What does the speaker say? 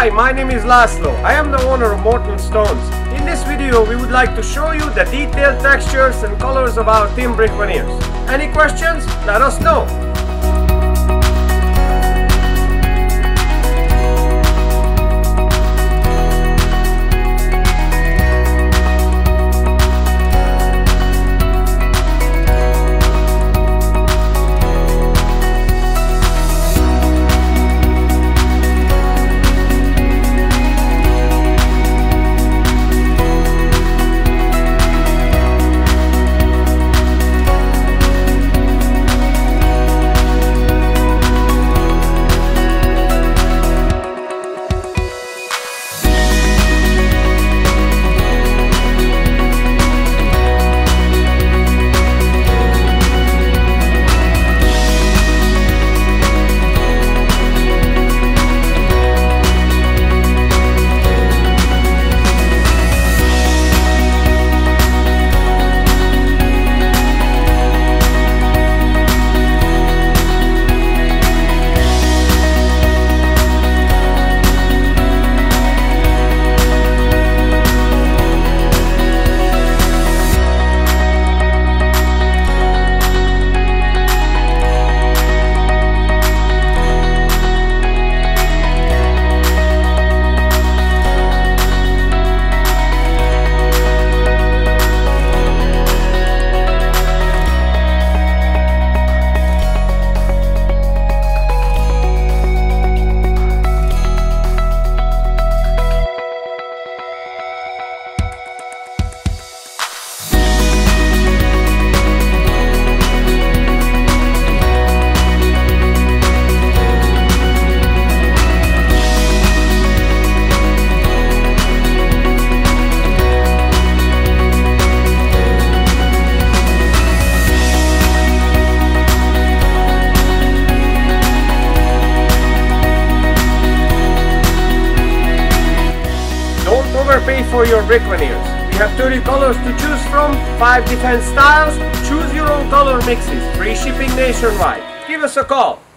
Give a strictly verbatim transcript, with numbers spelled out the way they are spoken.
Hi, my name is Laszlo. I am the owner of Morton Stones. In this video we would like to show you the detailed textures and colors of our thin brick veneers. Any questions? Let us know. Pay for your brick veneers. We have thirty colors to choose from, five different styles. Choose your own color mixes. Free shipping nationwide. Give us a call.